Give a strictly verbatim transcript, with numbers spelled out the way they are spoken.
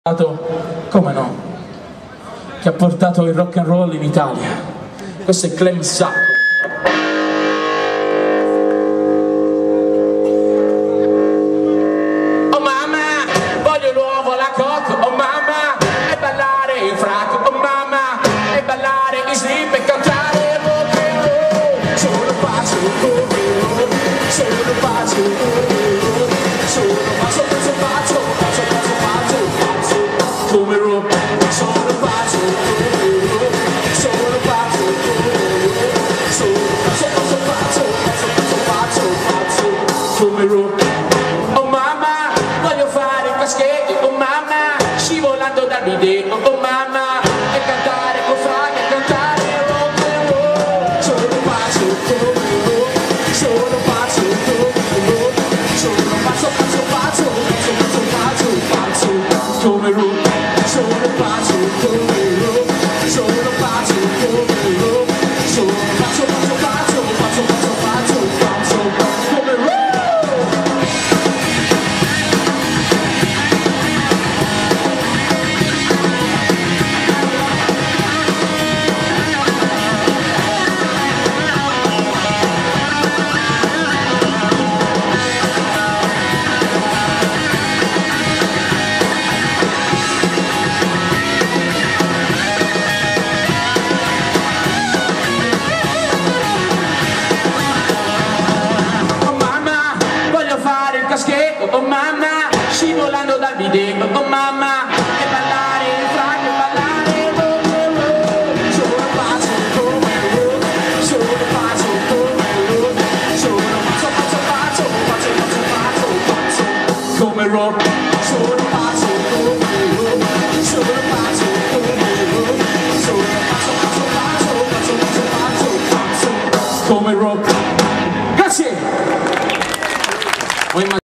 Come no? Che ha portato il rock and roll in Italia. Questo è Clem Sacco. Oh mamma, voglio l'uovo alla coca. Oh mamma, e ballare in frac. Oh mamma, e ballare in slip e cantare rock and roll. Solo faccio come roll, solo faccio come roll, solo faccio, faccio, faccio, faccio, faccio, faccio, faccio come roll, solo faccio come roll, solo faccio come roll, solo faccio, faccio, faccio, faccio, faccio, faccio, faccio come roll. Oh mamma, voglio fare il caschetto, oh mamma, scivolando dal bidet, oh mamma, e cantare con Frank, e cantare rock and roll. Solo faccio come roll, solo faccio come roll, solo faccio, faccio, faccio, faccio, faccio, faccio, faccio come roll. Solo faccio come roll, solo faccio come roll, solo faccio, faccio, faccio, faccio, faccio, faccio, faccio come roll. Caschetto, oh mamma, scivolando dal bidet, oh mamma, e ballare in frac, e ballare rock and roll. Solo faccio come roll, solo faccio come roll, solo faccio, faccio, faccio, faccio, faccio, faccio, faccio come roll. Solo faccio come roll, solo faccio come roll, solo faccio, faccio, faccio, faccio, faccio, faccio, faccio come roll. Grazie!